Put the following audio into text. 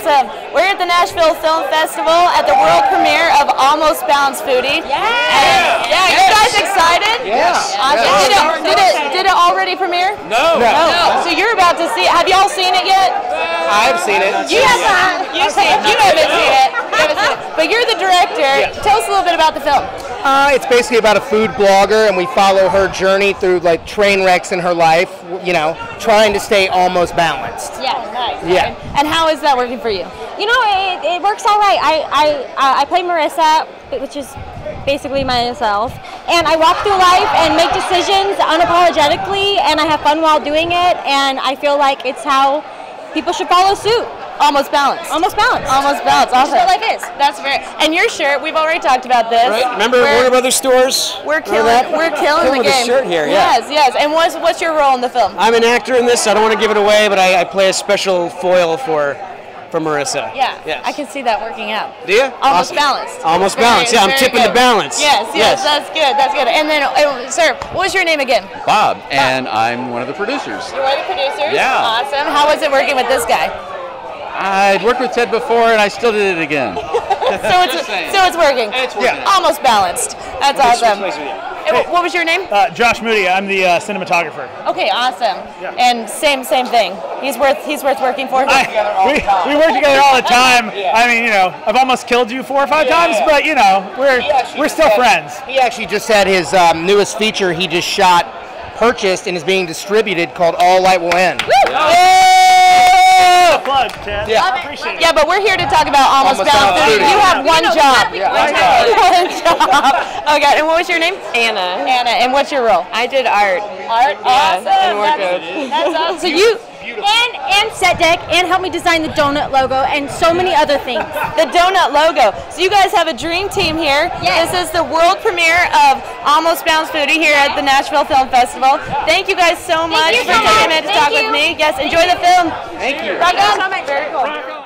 Awesome. We're at the Nashville Film Festival at the world premiere of Almost Balanced Foodie. Yeah. You guys excited? Yes. Awesome. Did it already premiere? No. So you're about to see. Have y'all seen it yet? I've seen it. You haven't. You haven't seen it. But you're the director. Tell us a little bit about the film. It's basically about a food blogger, and we follow her journey through like train wrecks in her life. You know, trying to stay almost balanced. Yeah, nice. Yeah. And how is that working for you? You know, it works all right. I play Marissa, which is basically myself, and I walk through life and make decisions unapologetically, and I have fun while doing it, and I feel like it's how people should follow suit. Almost balanced. Almost balanced. Almost balanced. Awesome. That's what life is. That's very. And your shirt, we've already talked about this. Right? Remember Warner Brothers stores? We're killing the game. This shirt here, yeah. Yes. And what's your role in the film? I'm an actor in this, so I don't want to give it away, but I play a special foil for Marissa. Yeah. Yes. I can see that working out. Do you? Almost Awesome. balanced. Almost balanced. Yeah, I'm tipping the balance. Yes. That's good. That's good. And then, sir, what was your name again? Bob, and I'm one of the producers. You're one of the producers? Yeah. Awesome. How was it working with this guy? I'd worked with Ted before, and I still did it again. So it's working. It's working. Almost balanced. That's awesome. And what was your name? Josh Moody. I'm the cinematographer. Okay, awesome. Yeah. And same thing. He's worth working for. We work together all the time. I mean, you know, I've almost killed you 4 or 5 times, but you know, we're still friends. He actually just had his newest feature he just shot, purchased, and is being distributed called All Light Will End. Plug, Ted. Yeah. I appreciate it. Yeah, but we're here to talk about Almost Balanced Foodie. You have one job. One job. Okay, and what was your name? Anna. Anna, and what's your role? I did art. Art? Awesome. And wardrobe. That's awesome. So you and set deck and help me design the donut logo and so many other things. The donut logo. So you guys have a dream team here. Yes. This is the world premiere of Almost Balanced Foodie here at the Nashville Film Festival. Thank you guys so much for taking a minute to talk with me. Yes, enjoy the film. Thank you. Rock on. Very cool.